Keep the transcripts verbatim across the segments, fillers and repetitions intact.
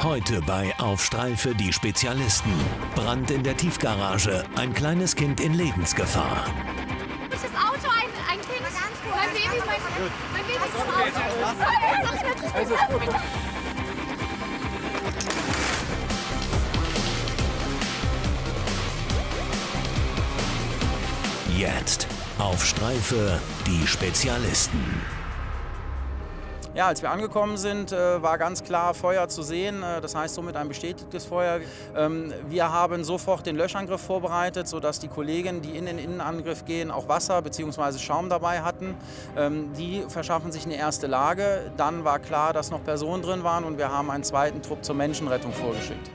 Heute bei Auf Streife die Spezialisten. Brand in der Tiefgarage. Ein kleines Kind in Lebensgefahr. Das Auto, ein, ein Kind. Mein Baby, mein, mein Baby ist im Auto. Jetzt Auf Streife die Spezialisten. Ja, als wir angekommen sind, äh, war ganz klar Feuer zu sehen, äh, das heißt somit ein bestätigtes Feuer. Ähm, wir haben sofort den Löschangriff vorbereitet, sodass die Kollegen, die in den Innenangriff gehen, auch Wasser bzw. Schaum dabei hatten. Ähm, die verschaffen sich eine erste Lage. Dann war klar, dass noch Personen drin waren und wir haben einen zweiten Trupp zur Menschenrettung vorgeschickt.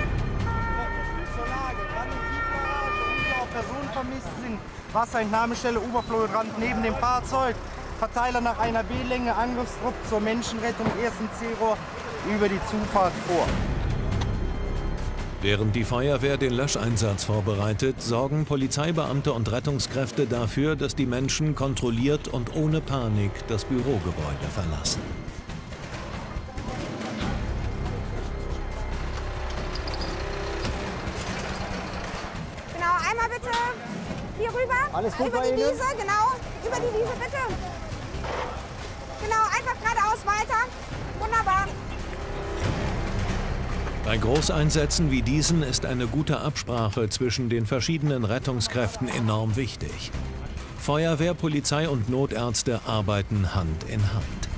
Personen vermisst sind. Wasserentnahmestelle, Oberflächenrand neben dem Fahrzeug. Verteiler nach einer B-Länge, Angriffstrupp zur Menschenrettung, ersten C-Rohr über die Zufahrt vor. Während die Feuerwehr den Löscheinsatz vorbereitet, sorgen Polizeibeamte und Rettungskräfte dafür, dass die Menschen kontrolliert und ohne Panik das Bürogebäude verlassen. Genau, einmal bitte hier rüber. Alles gut über bei die Ihnen? Wiese, genau. Über die Wiese, bitte. Genau, einfach geradeaus weiter. Wunderbar. Bei Großeinsätzen wie diesen ist eine gute Absprache zwischen den verschiedenen Rettungskräften enorm wichtig. Feuerwehr, Polizei und Notärzte arbeiten Hand in Hand.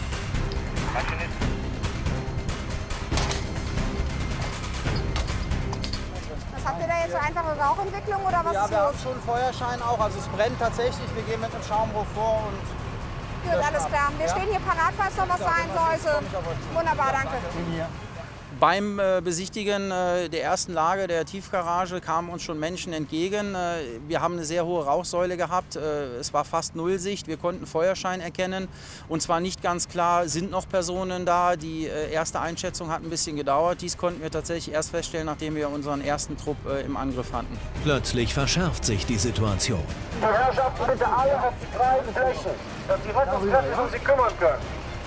Was habt ihr da jetzt, so einfache Rauchentwicklung oder was Ja, ist wir haben los? schon Feuerschein auch, also es brennt tatsächlich. Wir gehen mit dem Schaumrohr vor und Gut, alles klar. Wir Ja. stehen hier parat, falls noch was Ja, sein wenn was ist, sollte. komm ich auf euch zu. Wunderbar, danke. Beim äh, Besichtigen äh, der ersten Lage der Tiefgarage kamen uns schon Menschen entgegen. Äh, wir haben eine sehr hohe Rauchsäule gehabt. Äh, es war fast Nullsicht. Wir konnten Feuerschein erkennen. Und zwar nicht ganz klar, sind noch Personen da. Die äh, erste Einschätzung hat ein bisschen gedauert. Dies konnten wir tatsächlich erst feststellen, nachdem wir unseren ersten Trupp äh, im Angriff hatten. Plötzlich verschärft sich die Situation. Die Herrschaften bitte alle auf die freien Flächen, dass die Rettungskräfte sich um sie kümmern können.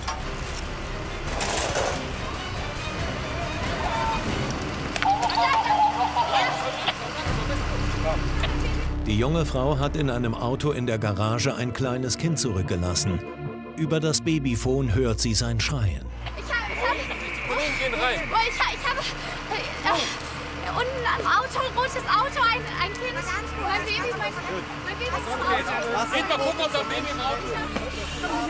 Die junge Frau hat in einem Auto in der Garage ein kleines Kind zurückgelassen. Über das Babyphon hört sie sein Schreien. Ich habe... Ich habe... Gehen rein. Oh, ich, ich habe... Äh, äh, unten am Auto, ein rotes Auto, ein, ein Kind. Mein Baby, mein, mein Baby ist im Auto. Geht mal gucken, ob das Baby im Auto ist.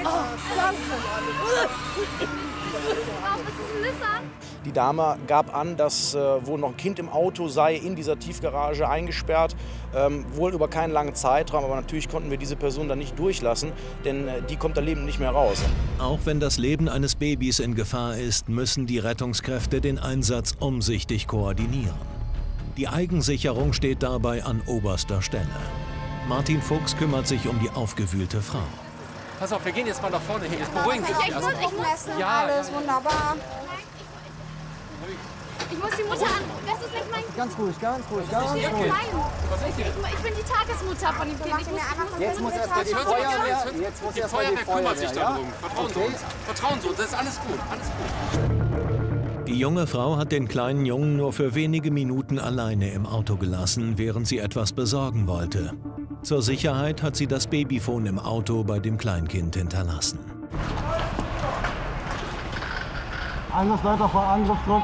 Was ist denn das an? Die Dame gab an, dass äh, wohl noch ein Kind im Auto sei, in dieser Tiefgarage eingesperrt, ähm, wohl über keinen langen Zeitraum, aber natürlich konnten wir diese Person dann nicht durchlassen, denn äh, die kommt da lebend nicht mehr raus. Auch wenn das Leben eines Babys in Gefahr ist, müssen die Rettungskräfte den Einsatz umsichtig koordinieren. Die Eigensicherung steht dabei an oberster Stelle. Martin Fuchs kümmert sich um die aufgewühlte Frau. Pass auf, wir gehen jetzt mal nach vorne hin. Jetzt beruhigen Sie Ich, sich ich muss, erst. ich muss Ja, alles, ja. wunderbar. Ich muss die Mutter an. Das ist nicht mein Ganz ruhig, ganz ruhig, ganz Kind. ruhig. Nein. Ich, ich, ich bin die Tagesmutter von dem Kind. Ich muss, ich muss Jetzt muss erstmal die Hören Sie mal zu, Feuerwehr, jetzt- jetzt muss Die erstmal die Feuerwehr kümmert sich Feuerwehr, ja? darum. Vertrauen Sie Okay. uns. Vertrauen Sie uns, das ist alles gut. Alles gut. Die junge Frau hat den kleinen Jungen nur für wenige Minuten alleine im Auto gelassen, während sie etwas besorgen wollte. Zur Sicherheit hat sie das Babyphon im Auto bei dem Kleinkind hinterlassen. Angriffsleiter vor Angriffsdruck.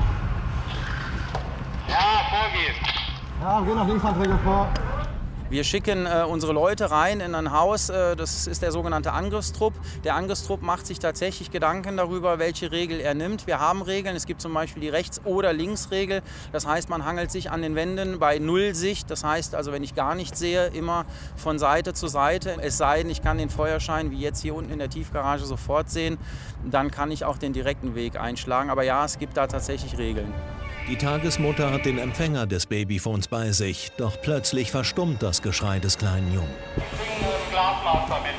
Ja, vorgehen. Ja, gehen nach Linksanträge vor. Wir schicken äh, unsere Leute rein in ein Haus, äh, das ist der sogenannte Angriffstrupp. Der Angriffstrupp macht sich tatsächlich Gedanken darüber, welche Regel er nimmt. Wir haben Regeln, es gibt zum Beispiel die Rechts- oder Linksregel. Das heißt, man hangelt sich an den Wänden bei Nullsicht. Das heißt also, wenn ich gar nichts sehe, immer von Seite zu Seite. Es sei denn, ich kann den Feuerschein, wie jetzt hier unten in der Tiefgarage, sofort sehen. Dann kann ich auch den direkten Weg einschlagen. Aber ja, es gibt da tatsächlich Regeln. Die Tagesmutter hat den Empfänger des Babyphons bei sich, doch plötzlich verstummt das Geschrei des kleinen Jungen. Bringen das Glasmaster mit.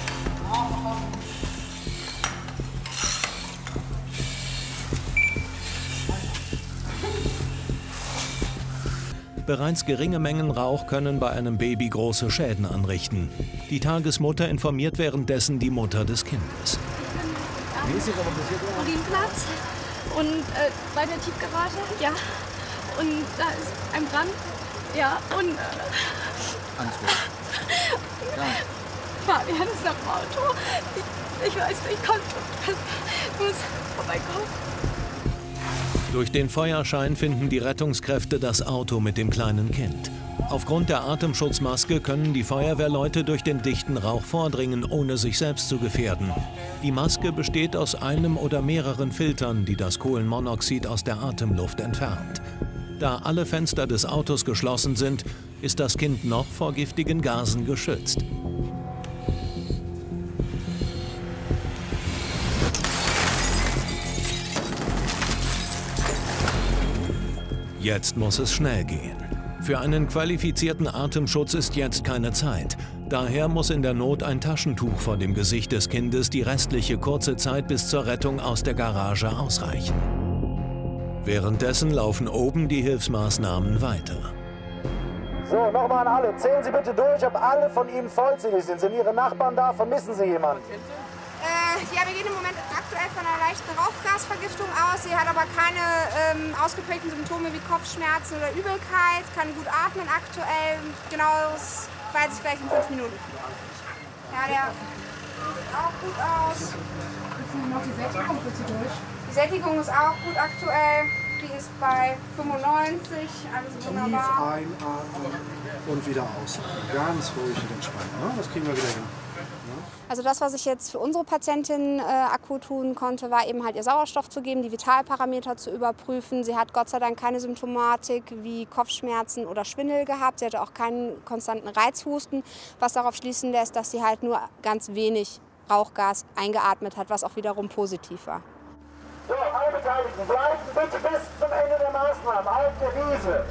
Bereits geringe Mengen Rauch können bei einem Baby große Schäden anrichten. Die Tagesmutter informiert währenddessen die Mutter des Kindes. Urinplatz. Und äh, bei der Tiefgarage, ja. Und da ist ein Brand, ja. Und äh, Alles gut. Ja. Fabian ist am Auto. Ich, ich weiß nicht, ich kann, ich muss vorbeikommen. Durch den Feuerschein finden die Rettungskräfte das Auto mit dem kleinen Kind. Aufgrund der Atemschutzmaske können die Feuerwehrleute durch den dichten Rauch vordringen, ohne sich selbst zu gefährden. Die Maske besteht aus einem oder mehreren Filtern, die das Kohlenmonoxid aus der Atemluft entfernt. Da alle Fenster des Autos geschlossen sind, ist das Kind noch vor giftigen Gasen geschützt. Jetzt muss es schnell gehen. Für einen qualifizierten Atemschutz ist jetzt keine Zeit. Daher muss in der Not ein Taschentuch vor dem Gesicht des Kindes die restliche kurze Zeit bis zur Rettung aus der Garage ausreichen. Währenddessen laufen oben die Hilfsmaßnahmen weiter. So, nochmal an alle. Zählen Sie bitte durch, ob alle von Ihnen vollzählig sind. Sind Ihre Nachbarn da? Vermissen Sie jemanden? Äh, ja, wir gehen im Moment aktuell von einer leichten Rauchgasvergiftung aus. Sie hat aber keine ähm, ausgeprägten Symptome wie Kopfschmerzen oder Übelkeit, kann gut atmen aktuell. Genau, das weiß ich gleich in fünf Minuten. Ja, der sieht auch gut aus. Noch die Sättigung bitte durch. Die Sättigung ist auch gut aktuell. Die ist bei fünfundneunzig, alles wunderbar. Tief einatmen und wieder ausatmen. Ganz ruhig und entspannt. Ne? Das kriegen wir wieder hin. Also das, was ich jetzt für unsere Patientin äh, akut tun konnte, war eben halt ihr Sauerstoff zu geben, die Vitalparameter zu überprüfen. Sie hat Gott sei Dank keine Symptomatik wie Kopfschmerzen oder Schwindel gehabt. Sie hatte auch keinen konstanten Reizhusten, was darauf schließen lässt, dass sie halt nur ganz wenig Rauchgas eingeatmet hat, was auch wiederum positiv war. So, alle Beteiligten, bleiben bitte bis zum Ende der Maßnahmen auf der Wiese.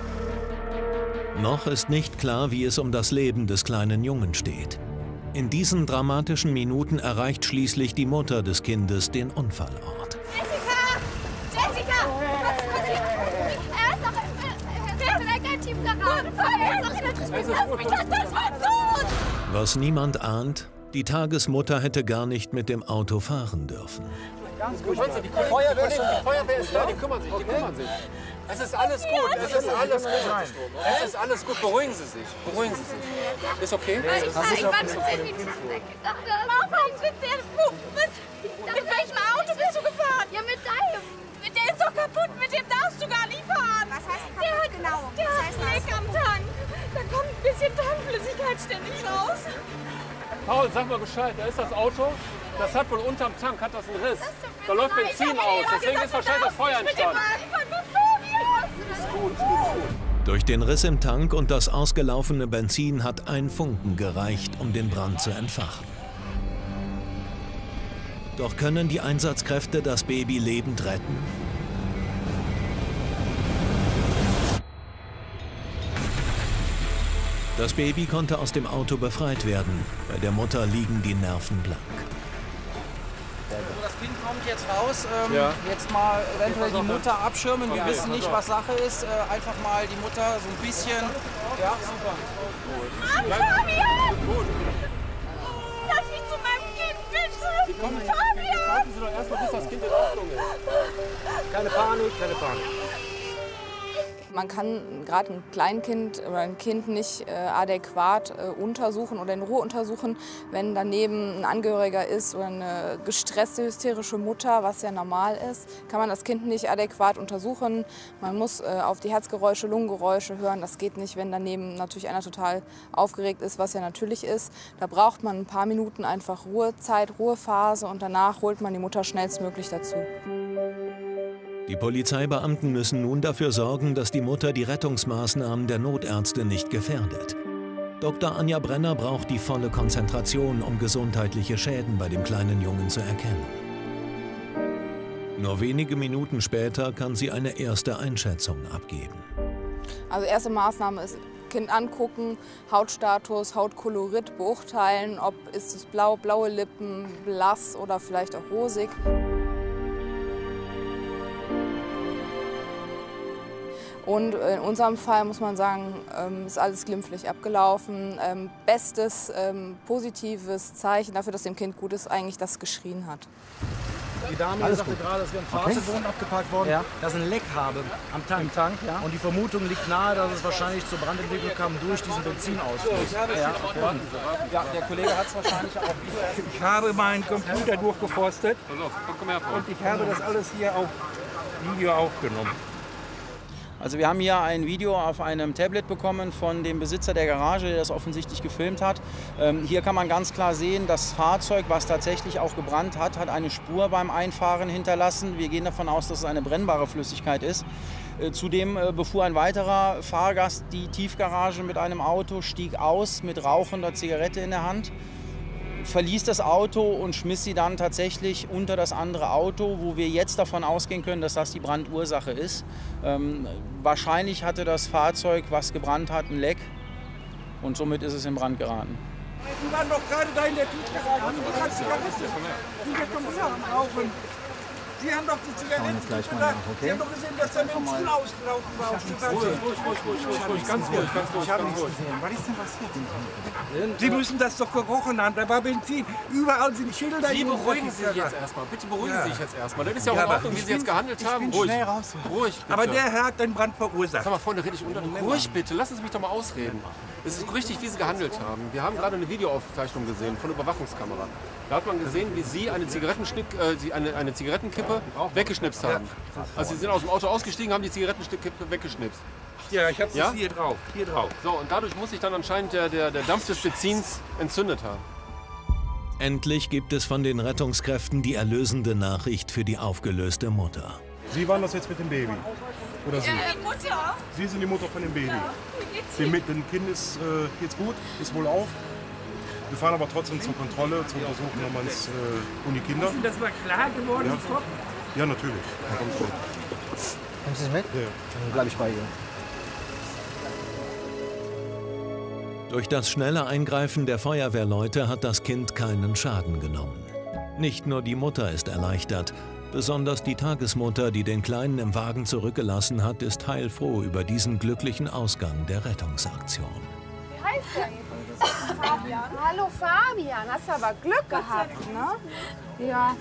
Noch ist nicht klar, wie es um das Leben des kleinen Jungen steht. In diesen dramatischen Minuten erreicht schließlich die Mutter des Kindes den Unfallort. Jessica! Jessica! Was ist passiert? Er ist doch in der Tiefgarage. Er ist doch in der Tiefgarage. Das war tot! Was niemand ahnt, die Tagesmutter hätte gar nicht mit dem Auto fahren dürfen. Ganz gut. Die Feuerwehr ist, die Feuerwehr ist da, die kümmern sich, die kümmern sich. Es ist alles gut, es ist alles gut. Es ist alles gut, beruhigen Sie sich, beruhigen Sie sich. Ist okay? Ich, ich war schon zehn Minuten weg. Ich dachte, warum sind Sie jetzt mit welchem Auto bist du gefahren? Ja, mit deinem. Der ist doch kaputt, mit dem darfst du gar nicht fahren. Was heißt kaputt? Der hat, genau? Der Was hat heißt Leck am Tank. Da kommt ein bisschen Tankflüssigkeit ständig raus. Paul, sag mal Bescheid, da ist das Auto. Das hat wohl unterm Tank, hat das einen Riss. Da läuft Benzin aus, deswegen ist wahrscheinlich das Feuer entstanden. Ist gut, ist gut, ist gut. Durch den Riss im Tank und das ausgelaufene Benzin hat ein Funken gereicht, um den Brand zu entfachen. Doch können die Einsatzkräfte das Baby lebend retten? Das Baby konnte aus dem Auto befreit werden. Bei der Mutter liegen die Nerven blank. Das Kind kommt jetzt raus. Ähm, Ja. Jetzt mal eventuell die Mutter abschirmen. Wir wissen nicht, was Sache ist. Äh, einfach mal die Mutter so ein bisschen. Ja, super. Mann, Fabian! Lass mich zu meinem Kind, bitte! Fabian! Warten Sie doch erstmal, bis das Kind in Ordnung ist. Keine Panik, keine Panik. Man kann gerade ein Kleinkind oder ein Kind nicht äh, adäquat äh, untersuchen oder in Ruhe untersuchen, wenn daneben ein Angehöriger ist oder eine gestresste, hysterische Mutter, was ja normal ist, kann man das Kind nicht adäquat untersuchen. Man muss äh, auf die Herzgeräusche, Lungengeräusche hören. Das geht nicht, wenn daneben natürlich einer total aufgeregt ist, was ja natürlich ist. Da braucht man ein paar Minuten einfach Ruhezeit, Ruhephase und danach holt man die Mutter schnellstmöglich dazu. Die Polizeibeamten müssen nun dafür sorgen, dass die Mutter die Rettungsmaßnahmen der Notärzte nicht gefährdet. Doktor Anja Brenner braucht die volle Konzentration, um gesundheitliche Schäden bei dem kleinen Jungen zu erkennen. Nur wenige Minuten später kann sie eine erste Einschätzung abgeben. Also erste Maßnahme ist Kind angucken, Hautstatus, Hautkolorit beurteilen, ob ist es blau, blaue Lippen, blass oder vielleicht auch rosig. Und in unserem Fall muss man sagen, ist alles glimpflich abgelaufen. Bestes positives Zeichen dafür, dass dem Kind gut ist, eigentlich, dass es geschrien hat. Die Dame Alles sagte gut. gerade, es wäre ein Okay. Fahrzeug okay. abgeparkt worden, Ja. das ein Leck habe am Tank. Im Tank, ja. Und die Vermutung liegt nahe, dass es wahrscheinlich zur Brandentwicklung kam durch diesen Benzinausfluss. Ja, okay. Ja, der Kollege hat es wahrscheinlich auch. Ich habe meinen Computer durchgeforstet und ich habe das alles hier auf Video aufgenommen. Also wir haben hier ein Video auf einem Tablet bekommen von dem Besitzer der Garage, der das offensichtlich gefilmt hat. Ähm, hier kann man ganz klar sehen, das Fahrzeug, was tatsächlich auch gebrannt hat, hat eine Spur beim Einfahren hinterlassen. Wir gehen davon aus, dass es eine brennbare Flüssigkeit ist. Äh, zudem äh, befuhr ein weiterer Fahrgast die Tiefgarage mit einem Auto, stieg aus mit rauchender Zigarette in der Hand, verließ das Auto und schmiss sie dann tatsächlich unter das andere Auto, wo wir jetzt davon ausgehen können, dass das die Brandursache ist. Ähm, wahrscheinlich hatte das Fahrzeug, was gebrannt hat, ein Leck und somit ist es in Brand geraten. Die waren doch gerade da in der Tiefgarage. Die haben Zigarette. Die jetzt doch wieder am Rauchen. Sie haben doch die Zigarette gesagt. Sie haben doch gesehen, dass der Benzin ausgelaufen war. Auf die Seite. Ruhig, ruhig, ruhig, ruhig, ruhig, ganz ruhig, ganz ruhig, ganz ruhig. Was ist denn passiert? Sie müssen das doch gerochen haben. Da war Benzin. Überall sind Schilder. Sie beruhigen sich jetzt erstmal. Bitte beruhigen Sie sich jetzt erstmal. Das ist ja auch in Ordnung, wie Sie jetzt gehandelt haben. Ich bin Ruhig. schnell raus. Ruhig, bitte. Aber der Herr hat den Brand verursacht. Sag mal, Freunde, rede ich unter Druck. Ruhig, bitte. Lassen Sie mich doch mal ausreden. Es ist richtig, wie Sie gehandelt haben. Wir haben gerade eine Videoaufzeichnung gesehen von der Überwachungskamera. Da hat man gesehen, wie Sie eine, Zigarettenschnick, äh, eine, eine Zigarettenkippe weggeschnipst haben. Also Sie sind aus dem Auto ausgestiegen, haben die Zigarettenkippe weggeschnipst. Ja, ich habe Ja? hier drauf. Hier drauf. So, und dadurch muss sich dann anscheinend der, der, der Dampf des Benzins entzündet haben. Endlich gibt es von den Rettungskräften die erlösende Nachricht für die aufgelöste Mutter. Sie waren das jetzt mit dem Baby? Oder Sie? Ja, die Mutter. Sie sind die Mutter von dem Baby. Ja. Wie geht's Dem, dir? dem Kind ist, äh, geht's gut, ist wohl auf. Wir fahren aber trotzdem zur Kontrolle, zur Untersuchung nochmals äh, um die Kinder. Ist Ihnen das mal klar geworden? Ja, ja natürlich. Kommt schon. Kommen Sie mit? Ja. Dann bleibe ich bei ihr. Durch das schnelle Eingreifen der Feuerwehrleute hat das Kind keinen Schaden genommen. Nicht nur die Mutter ist erleichtert, besonders die Tagesmutter, die den Kleinen im Wagen zurückgelassen hat, ist heilfroh über diesen glücklichen Ausgang der Rettungsaktion. Wie heißt der eigentlich? Fabian. Hallo Fabian, hast du aber Glück gehabt, ne? Ja.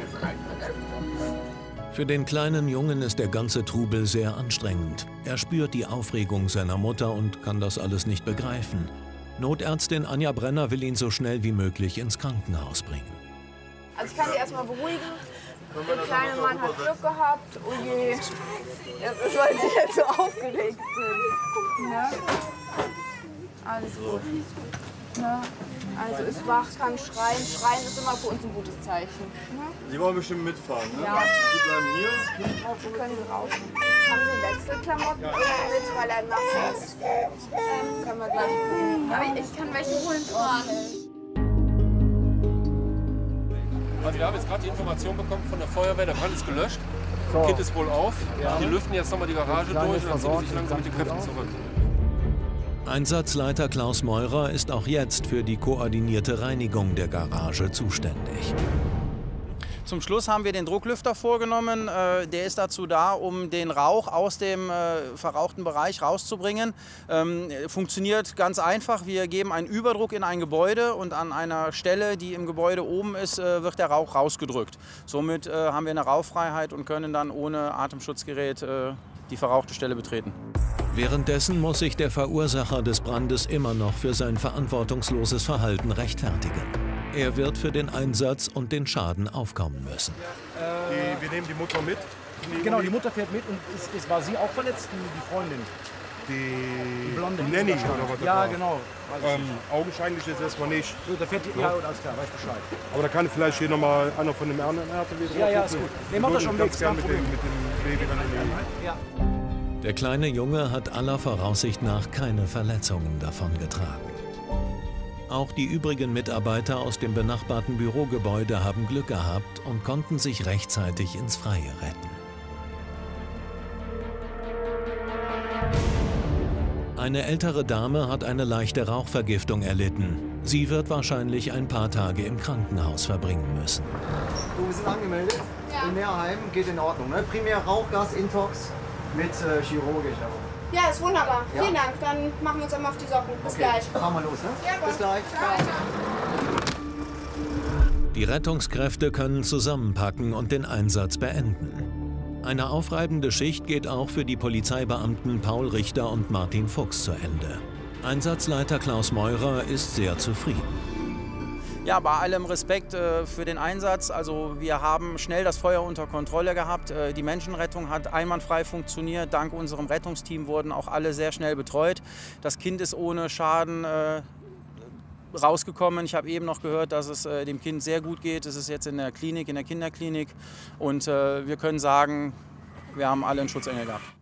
Für den kleinen Jungen ist der ganze Trubel sehr anstrengend. Er spürt die Aufregung seiner Mutter und kann das alles nicht begreifen. Notärztin Anja Brenner will ihn so schnell wie möglich ins Krankenhaus bringen. Also ich kann Sie erstmal beruhigen. Der kleine Mann hat Glück gehabt. Oh je. Das ist, weil Sie jetzt so aufgeregt sind. Ne? Alles gut. Ne? Also ist wach, kann schreien. Schreien ist immer für uns ein gutes Zeichen. Ne? Sie wollen bestimmt mitfahren, ne? Ja. Sie bleiben hier. Sie können raus. Haben Sie Wechselklamotten mit, weil er nass ist? Ähm, können wir gleich gucken. Aber ich kann welche holen fahren. Also wir haben jetzt gerade die Information bekommen von der Feuerwehr, der Brand ist gelöscht. So. Das Kind ist wohl auf. Ja. Die lüften jetzt nochmal die Garage Kleine durch und dann ziehen die sich versorgt, langsam mit den ganz Kräften gut zurück. Einsatzleiter Klaus Meurer ist auch jetzt für die koordinierte Reinigung der Garage zuständig. Zum Schluss haben wir den Drucklüfter vorgenommen. Äh, Der ist dazu da, um den Rauch aus dem äh, verrauchten Bereich rauszubringen. Ähm, Funktioniert ganz einfach. Wir geben einen Überdruck in ein Gebäude und an einer Stelle, die im Gebäude oben ist, äh, wird der Rauch rausgedrückt. Somit äh, haben wir eine Rauchfreiheit und können dann ohne Atemschutzgerät äh, die verrauchte Stelle betreten. Währenddessen muss sich der Verursacher des Brandes immer noch für sein verantwortungsloses Verhalten rechtfertigen. Er wird für den Einsatz und den Schaden aufkommen müssen. Die, wir nehmen die Mutter mit. Die Genau, die Mutter fährt mit und ist, ist, war sie auch verletzt, die, die Freundin? Die, Die Blonde, die Nanny da stand. oder was das Ja, war. genau. Weiß ich Ähm, augenscheinlich jetzt erstmal nicht. Gut, da fährt die, ja, alles klar, weiß Bescheid. Aber da kann vielleicht hier nochmal einer von dem anderen Ärzten wieder Ja, ja, drauf ist gucken. gut. Nee, Wir macht das würden schon ganz nichts, gern kein mit dem, Problem. mit dem Baby dann in die Ja. Der kleine Junge hat aller Voraussicht nach keine Verletzungen davongetragen. Auch die übrigen Mitarbeiter aus dem benachbarten Bürogebäude haben Glück gehabt und konnten sich rechtzeitig ins Freie retten. Eine ältere Dame hat eine leichte Rauchvergiftung erlitten. Sie wird wahrscheinlich ein paar Tage im Krankenhaus verbringen müssen. So, wir sind angemeldet. Ja. Primärheim geht in Ordnung. Ne? Primär Rauchgas, Intox mit äh, chirurgisch. Aber. Ja, ist wunderbar. Ja. Vielen Dank. Dann machen wir uns einmal auf die Socken. Bis Okay. gleich. Fahren wir los, ne? Ja, Bis gleich. Ciao. Die Die Rettungskräfte können zusammenpacken und den Einsatz beenden. Eine aufreibende Schicht geht auch für die Polizeibeamten Paul Richter und Martin Fuchs zu Ende. Einsatzleiter Klaus Meurer ist sehr zufrieden. Ja, bei allem Respekt äh, für den Einsatz. Also wir haben schnell das Feuer unter Kontrolle gehabt. Äh, die Menschenrettung hat einwandfrei funktioniert. Dank unserem Rettungsteam wurden auch alle sehr schnell betreut. Das Kind ist ohne Schaden äh, rausgekommen. Ich habe eben noch gehört, dass es äh, dem Kind sehr gut geht. Es ist jetzt in der Klinik, in der Kinderklinik. Und äh, wir können sagen, wir haben alle einen Schutzengel gehabt.